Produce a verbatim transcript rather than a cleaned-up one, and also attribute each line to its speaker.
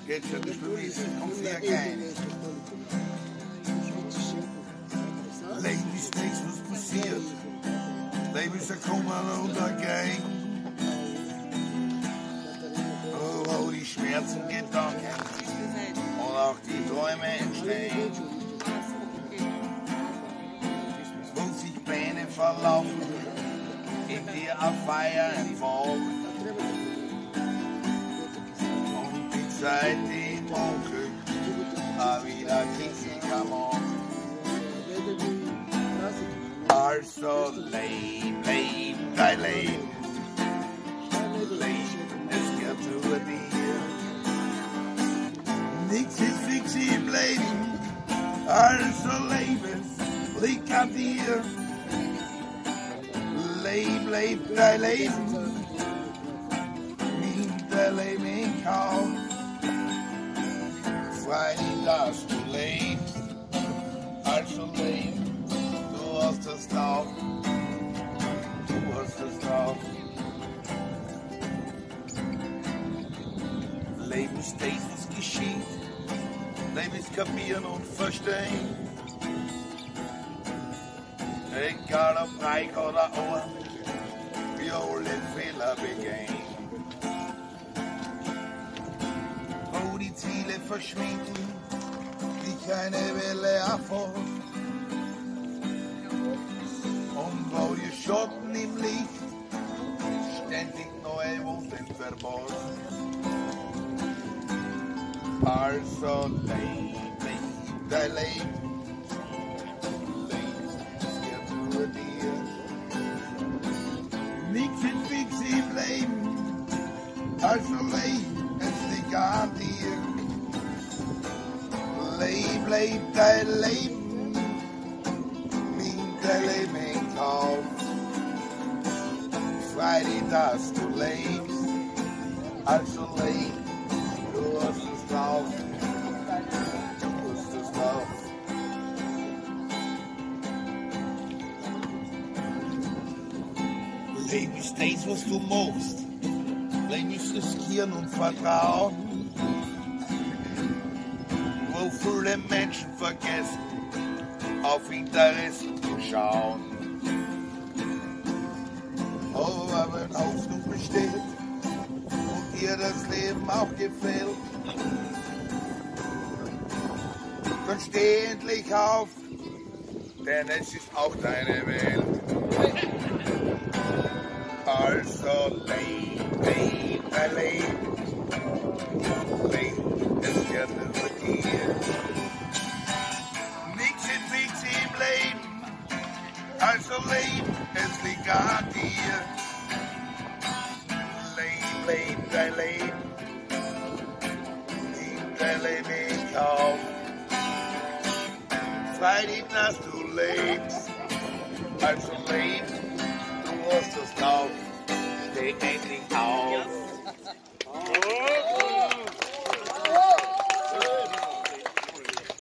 Speaker 1: Jetzt wird es bewiesen, kommt sehr geil. Leib'n ist nichts, was passiert. Leib'n ist ein Kummer und ein Gang. Oh, wo die Schmerzen, Gedanken und auch die Träume entstehen. Wo sich Beine verlaufen, in dir ein Feuer entfacht. Und die Zeit, die munkelt, auch wieder kissiger macht. Also Leib, Leib, dein Leben. Leben, es gehört nur dir. Nichts ist fix im Leben. Also Leben, liegt an dir. Leib, leib, dein Leben. Nimm dein Leben in Kauf. Frei, dass du lebst. Also Leben. Du hast es drauf, du hast es drauf. Leib'n ist das, was geschieht. Leib'n ist kapieren und verstehen. Egal ob reich oder arm, wir alle Fehler begehen. Wo die Ziele verschwinden, die keine Welle erfasst. Und wo die Schatten im Licht ständig neue Wunden verbaut. Also leib, leib, dein Leben, leib, es gehört nur dir. Nichts ist fix im Leben, also leib, es liegt an dir. Leib, leib, dein Leben, nimm dein Leben in Kauf. Frei dich, dass du lebst, also leib, du hast es drauf, du hast es drauf. Leib'n ist das, was du machst. Leib'n ist riskieren und vertrauen. Wo viele Menschen vergessen, auf Interessen zu schauen. Aber wenn Hoffnung besteht und dir das Leben auch gefällt, dann steh endlich auf, denn es ist auch deine Welt. Also leib, leib, dein Leben, leib, es gehört nur dir. Nichts ist fix im Leben, also leib, es liegt an dir. Leib, leib, dein Leben, nimm dein Leben in Kauf. Frei dich, dass du lebst, also leib,